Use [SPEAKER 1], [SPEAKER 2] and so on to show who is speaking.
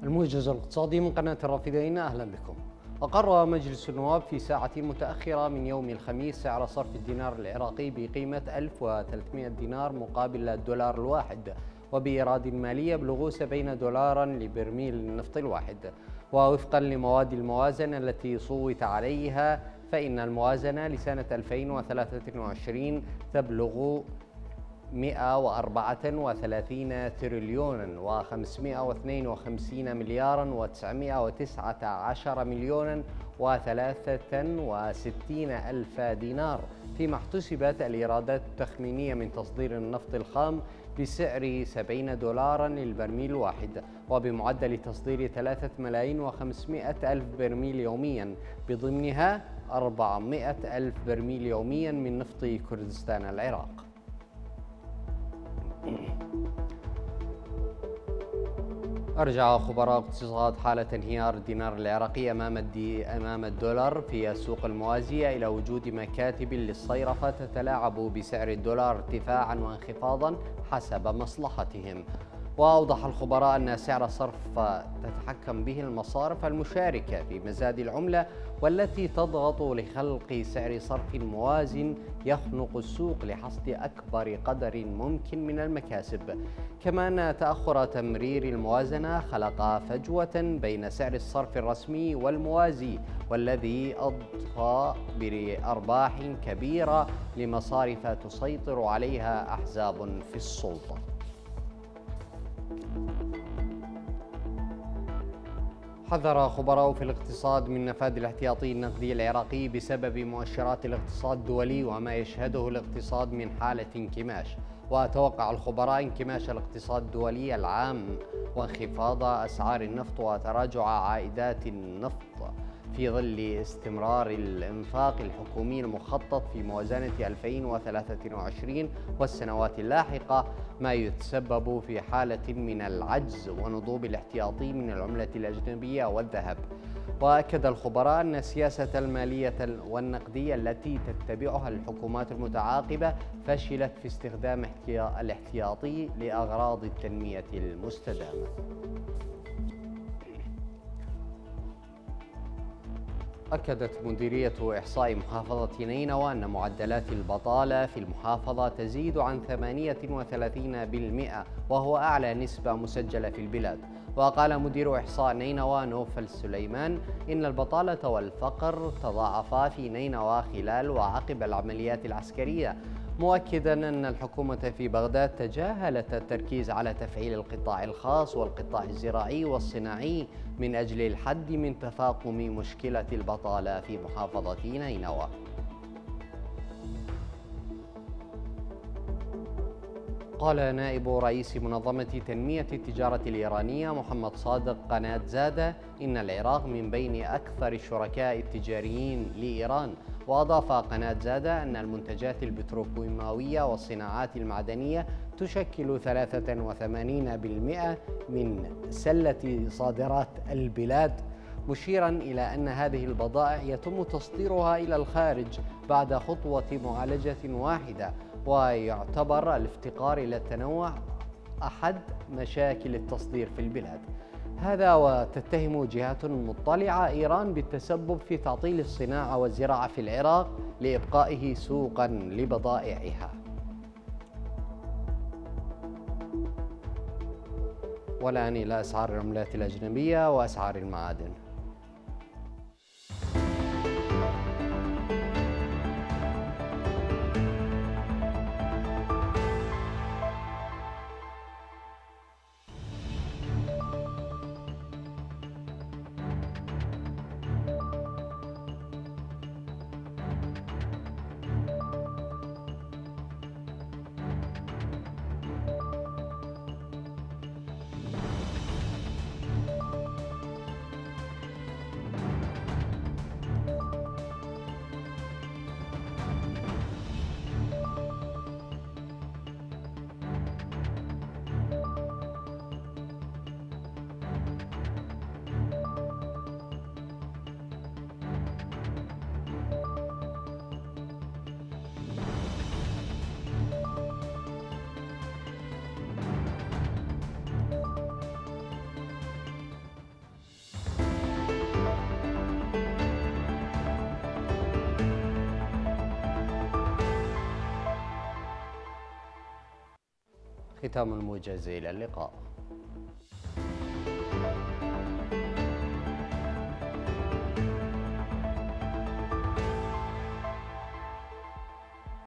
[SPEAKER 1] الموجز الاقتصادي من قناة الرافدين، أهلا بكم. أقر مجلس النواب في ساعة متأخرة من يوم الخميس سعر صرف الدينار العراقي بقيمة 1300 دينار مقابل الدولار الواحد، وبإيراد مالي يبلغ 70 دولارا لبرميل النفط الواحد. ووفقا لمواد الموازنة التي صوت عليها، فإن الموازنة لسنة 2023 تبلغ 134 تريليون و552 مليارا و919 مليون و63 ألف دينار، فيما احتسبت الإيرادات التخمينية من تصدير النفط الخام بسعر 70 دولارا للبرميل الواحد، وبمعدل تصدير 3 ملايين و500 ألف برميل يوميا، بضمنها 400 ألف برميل يوميا من نفط كردستان العراق. أرجع خبراء اقتصاد حالة انهيار الدينار العراقي أمام الدولار في السوق الموازية إلى وجود مكاتب للصيرفة تتلاعب بسعر الدولار ارتفاعا وانخفاضا حسب مصلحتهم. وأوضح الخبراء أن سعر الصرف تتحكم به المصارف المشاركة في مزاد العملة، والتي تضغط لخلق سعر صرف موازن يخنق السوق لحصد أكبر قدر ممكن من المكاسب. كما أن تأخر تمرير الموازنة خلق فجوة بين سعر الصرف الرسمي والموازي، والذي أضفى بأرباح كبيرة لمصارف تسيطر عليها أحزاب في السلطة. حذر خبراء في الاقتصاد من نفاذ الاحتياطي النقدي العراقي بسبب مؤشرات الاقتصاد الدولي وما يشهده الاقتصاد من حالة انكماش. وتوقع الخبراء انكماش الاقتصاد الدولي العام وانخفاض أسعار النفط وتراجع عائدات النفط في ظل استمرار الإنفاق الحكومي المخطط في موازنة 2023 والسنوات اللاحقة، ما يتسبب في حالة من العجز ونضوب الاحتياطي من العملة الأجنبية والذهب. وأكد الخبراء أن السياسة المالية والنقدية التي تتبعها الحكومات المتعاقبة فشلت في استخدام الاحتياطي لأغراض التنمية المستدامة. أكدت مديرية إحصاء محافظة نينوى أن معدلات البطالة في المحافظة تزيد عن 38%، وهو أعلى نسبة مسجلة في البلاد. وقال مدير إحصاء نينوى نوفل سليمان إن البطالة والفقر تضاعفا في نينوى خلال وعقب العمليات العسكرية، مؤكدا أن الحكومة في بغداد تجاهلت التركيز على تفعيل القطاع الخاص والقطاع الزراعي والصناعي من أجل الحد من تفاقم مشكلة البطالة في محافظة نينوى. قال نائب رئيس منظمة تنمية التجارة الإيرانية محمد صادق قناة زادة إن العراق من بين أكثر الشركاء التجاريين لإيران. وأضاف قناة زادة أن المنتجات البتروكيماوية والصناعات المعدنية تشكل 83% من سلة صادرات البلاد، مشيرا إلى أن هذه البضائع يتم تصديرها إلى الخارج بعد خطوة معالجة واحدة. ويعتبر الافتقار إلى التنوع أحد مشاكل التصدير في البلاد. هذا وتتهم جهات مطلعة إيران بالتسبب في تعطيل الصناعة والزراعة في العراق لإبقائه سوقا لبضائعها. والآن إلى أسعار العملات الأجنبية وأسعار المعادن. ختام الموجز، إلى اللقاء.